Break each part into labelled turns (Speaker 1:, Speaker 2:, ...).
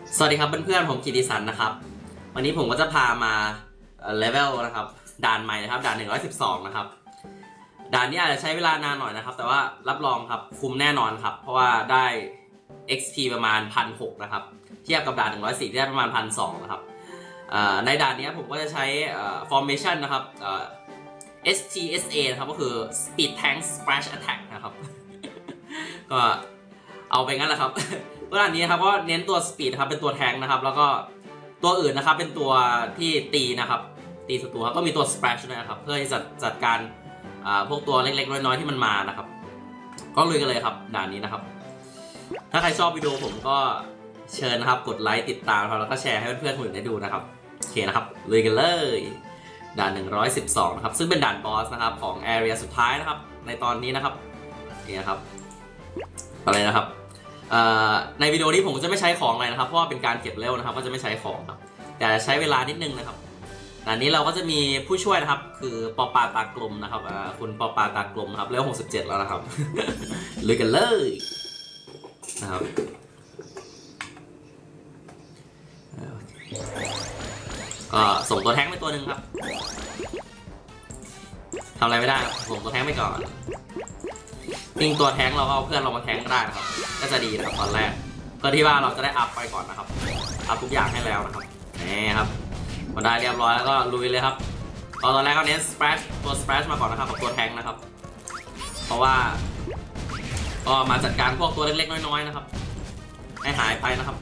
Speaker 1: สวัสดีครับเพื่อนๆผมกิติสันนะครับวันนี้ผมก็จะพามาเลเวลนะครับด่านใหม่นะครับด่าน112นะครับด่านนี้อาจจะใช้เวลานานหน่อยนะครับแต่ว่ารับรองครับคุ้มแน่นอนครับเพราะว่าได้ XP ประมาณ 1,600 นะครับเทียบกับด่าน104ที่ได้ประมาณ 1,200 นะครับในด่านนี้ผมก็จะใช้formation นะครับSTSA นะครับก็คือ Speed Tank Splash Attack นะครับ ก็เอาไปงั้นแหละครับตัวนี้นะครับก็เน้นตัวสปีดครับเป็นตัวแทงนะครับแล้วก็ตัวอื่นนะครับเป็นตัวที่ตีนะครับตีศัตรูครับก็มีตัวสเปรชด้วยนะครับเพื่อที่จะจัดการพวกตัวเล็กๆน้อยๆที่มันมานะครับก็ลุยกันเลยครับด่านนี้นะครับถ้าใครชอบวิดีโอผมก็เชิญนะครับกดไลค์ติดตามครับแล้วก็แชร์ให้เพื่อนๆคนอื่นได้ดูนะครับโอเคนะครับลุยกันเลยด่าน112นะครับซึ่งเป็นด่านบอสนะครับของแอเรียสุดท้ายนะครับในตอนนี้นะครับนี่นะครับอะไรนะครับในวิดีโอนี้ผมจะไม่ใช้ของอะไรนะครับเพราะว่าเป็นการเก็บเลเวลนะครับก็จะไม่ใช้ของครับแต่ใช้เวลานิดนึงนะครับด่านนี้เราก็จะมีผู้ช่วยนะครับคือปอปาตากลมนะครับคุณปอปาตากลมนะครับเลเวล67แล้วนะครับ ลุยกันเลยนะครับก็ส่งตัวแท้งไปตัวหนึ่งครับทำอะไรไม่ได้ส่งตัวแท้งไปก่อนยิงตัวแท้งเราก็เอาเพื่อนเรามาแท้งก็ได้นะครับก็จะดีนะครับตอนแรกเพื่อที่ว่าเราจะได้อัพไปก่อนนะครับอัพทุกอย่างให้แล้วนะครับนี่ครับพอได้เรียบร้อยแล้วก็ลุยเลยครับตอนแรกก็เน้นสเปรชตัวสเปรชมาก่อนนะครับกับตัวแท้งนะครับเพราะว่าก็มาจัดการพวกตัวเล็กๆน้อยๆนะครับให้หายไปนะครับ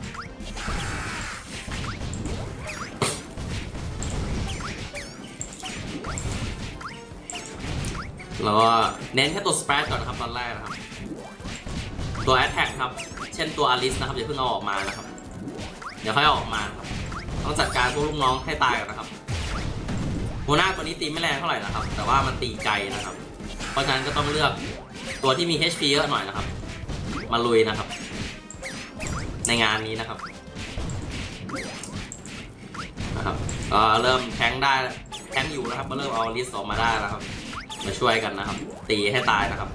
Speaker 1: แล้วก็เน้นแค่ตัวสเปรชก่อนนะครับตอนแรกนะครับตัวแอตแทกครับเช่นตัวอลิสนะครับอย่าเพิ่งเอาออกมานะครับเดี๋ยวค่อยเอาออกมาครับต้องจัดการพวกลูกน้องให้ตายก่อนนะครับหัวหน้าตัวนี้ตีไม่แรงเท่าไหร่นะครับแต่ว่ามันตีไกลนะครับเพราะฉะนั้นก็ต้องเลือกตัวที่มี HP เยอะหน่อยนะครับมาลุยนะครับในงานนี้นะครับก็เริ่มแทงได้แทงอยู่นะครับก็เริ่มเอาอลิสออกมาได้แล้วครับมาช่วยกันนะครับตีให้ตายนะครับ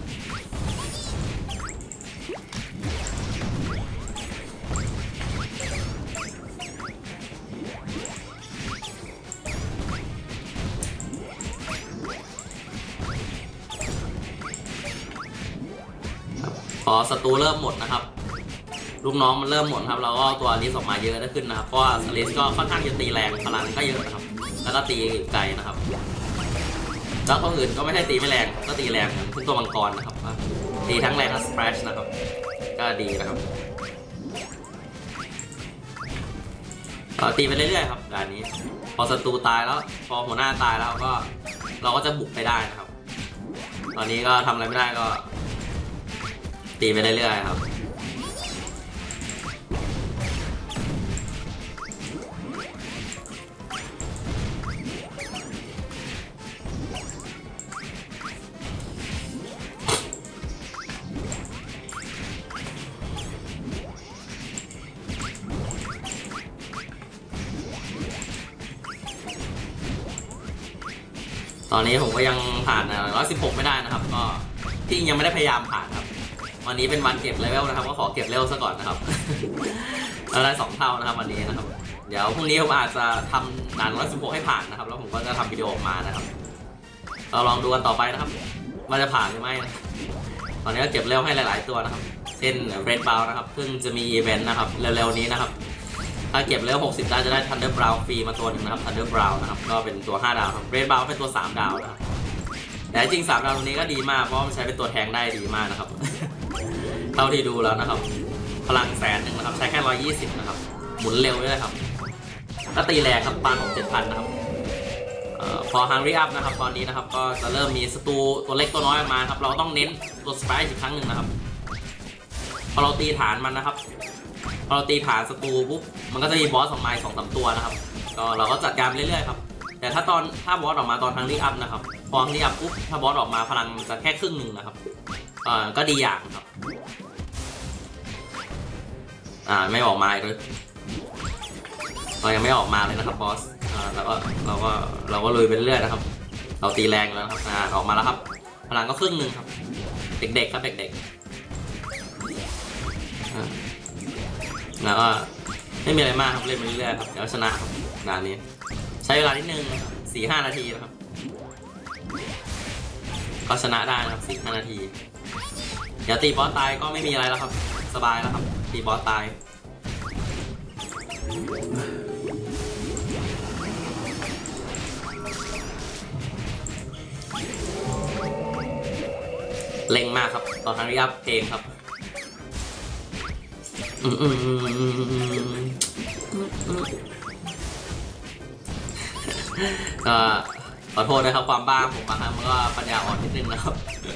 Speaker 1: พอศัตรูเริ่มหมดนะครับลูกน้องมันเริ่มหมดครับเราก็ตัวอลิสออกมาเยอะได้ขึ้นนะครับเพราะว่าอลิสก็ค่อนข้างจะตีแรงพลังก็เยอะนะครับแล้วก็ตีไกลนะครับแล้วตัวอื่นก็ไม่ใช่ตีไม่แรงก็ตีแรงขึ้นตัวมังกรนะครับตีทั้งแรงทั้งสเปรชนะครับก็ดีนะครับตีไปเรื่อยๆครับด่านนี้พอศัตรูตายแล้วพอหัวหน้าตายแล้วก็เราก็จะบุกไปได้นะครับตอนนี้ก็ทำอะไรไม่ได้ก็ตีไปเรื่อยๆครับตอนนี้ผมก็ยังผ่าน116ไม่ได้นะครับก็ที่ยังไม่ได้พยายามผ่านครับวันนี้เป็นวันเก็บเลเวลนะครับก็ขอเก็บเลเวลซะก่อนนะครับเราได้2 เท่านะครับวันนี้นะครับเดี๋ยวพรุ่งนี้ผมอาจจะทำด่าน116ให้ผ่านนะครับแล้วผมก็จะทำวิดีโอออกมานะครับเราลองดูกันต่อไปนะครับว่าจะผ่านหรือไม่นะตอนนี้ก็เก็บเลเวลให้หลายๆตัวนะครับเช่นเรดบาวนะครับเพิ่งจะมีอีเวนต์นะครับเร็วๆนี้นะครับถ้าเก็บเลเวล60ได้จะได้ Thunder Brown ฟรีมาตัวหนึ่งนะครับ Thunder Brown นะครับก็เป็นตัว5 ดาวครับ Red Brown เป็นตัว3 ดาวนะครับแต่จริง3 ดาวตัวนี้ก็ดีมากเพราะมันใช้เป็นตัวแทงได้ดีมากนะครับ เท่าที่ดูแล้วนะครับพลัง100,000นะครับใช้แค่120นะครับหมุนเร็วด้วยครับก็ตีแรงครับปานของ 7,000 นะครับพอ Hungry Up นะครับตอนนี้นะครับก็จะเริ่มมีศัตรูตัวเล็กตัวน้อยออกมาครับเราต้องเน้นตัวสไปร์อีกครั้งหนึ่งนะครับพอเราตีฐานมันนะครับพอเราตีฐานศัตรูปุ๊บมันก็จะมีบอสออกมา2-3 ตัวนะครับก็เราก็จัดการเรื่อยๆครับแต่ถ้าบอสออกมาตอนHungry UpนะครับพอHungry Upปุ๊บถ้าบอสออกมาพลังจะแค่ครึ่งหนึ่งนะครับก็ดีอย่างครับไม่ออกมาเลยเรายังไม่ออกมาเลยนะครับบอสเราก็ลุยไปเรื่อยนะครับเราตีแรงแล้วครับออกมาแล้วครับพลังก็ครึ่งหนึ่งครับเด็กๆครับเด็กๆแล้วก็ไม่มีอะไรมากครับเล่นไปเรื่อยๆครับเดี๋ยวชนะครับด่านนี้ใช้เวลานิดนึง4-5 นาทีนะครับก็ชนะได้นะครับ4-5 นาทีเดี๋ยวตีบอสตายก็ไม่มีอะไรแล้วครับสบายแล้วครับตีบอสตายเล็งมากครับตอนทางนี้ครับเพลงครับก็ขอโทษนะครับความบ้าผมนะครับมันก็ปัญญาอ่อนนิดนึงนะครับ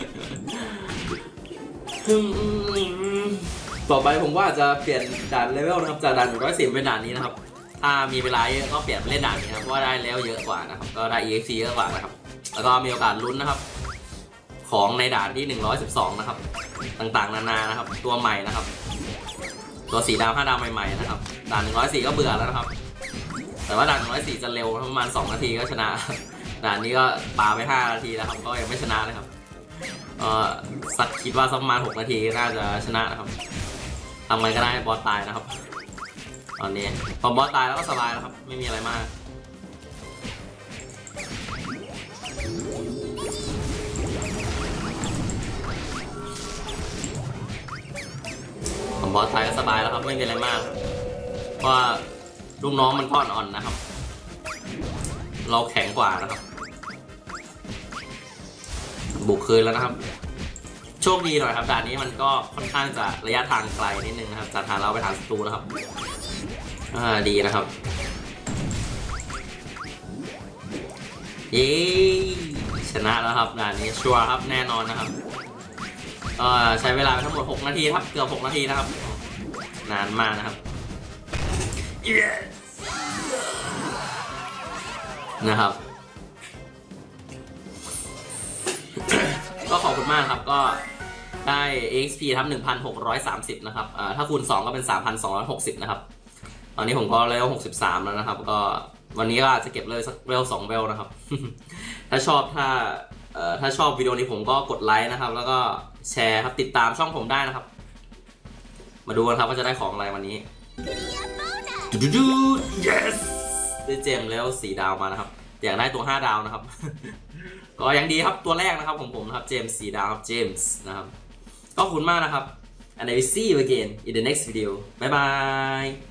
Speaker 1: ต่อไปผมว่าจะเปลี่ยนด่านเลเวลนะครับจากด่าน110เป็นด่านนี้นะครับถ้ามีเวลาเยอะก็เปลี่ยนไปเล่นด่านนี้นะครับเพราะว่าได้แล้วเยอะกว่านะครับก็ได้ EXP เยอะกว่านะครับแล้วก็มีโอกาสลุ้นนะครับของในด่านที่112นะครับต่างๆนานานะครับตัวใหม่นะครับตัว4 ดาว5 ดาวใหม่ๆนะครับด่าน104ก็เบื่อแล้วนะครับแต่ว่าด่าน104จะเร็วประมาณ2 นาทีก็ชนะด่านนี้ก็ปาไป5 นาทีแล้วครับก็ยังไม่ชนะเลยครับสักคิดว่าสักประมาณ6 นาทีน่าจะชนะนะครับทำไงก็ได้บอสตายนะครับตอนนี้พอบอสตายแล้วก็สบายแล้วครับไม่มีอะไรมากบอสตายก็สบายแล้วครับไม่มีอะไรมากเพราะว่าลูกน้องมันก้อนอ่อนนะครับเราแข็งกว่านะครับบุกคืนแล้วนะครับโชคดีหน่อยครับด่านนี้มันก็ค่อนข้างจะระยะทางไกลนิดนึงนะครับจากฐานเราไปฐานศัตรูนะครับดีนะครับเย้ชนะแล้วครับด่านนี้ชัวร์ครับแน่นอนนะครับใช้เวลาไปทั้งหมด6 นาทีครับเกือบ6 นาทีนะครับนานมากนะครับ yes! นะครับก็ขอบคุณมากครับก็ได้ XP ทับ 1,630 นะครับถ้าคูณ2ก็เป็น 3,260 นะครับตอนนี้ผมก็เลเวล63แล้วนะครับก็วันนี้ก็อาจจะเก็บเลยสักเลเวล2เลเวลนะครับ ถ้าชอบวิดีโอนี้ผมก็กดไลค์นะครับแล้วก็แชร์ครับติดตามช่องผมได้นะครับมาดูกันครับว่าจะได้ของอะไรวันนี้ดู yes ได้เจมแล้ว4 ดาวมานะครับอยากได้ตัว5 ดาวนะครับ ก็ยังดีครับตัวแรกนะครับของผมนะครับเจมส์4 ดาวครับเจมส์นะครับก็ขอบคุณมากนะครับ and I will see you again in the next video bye bye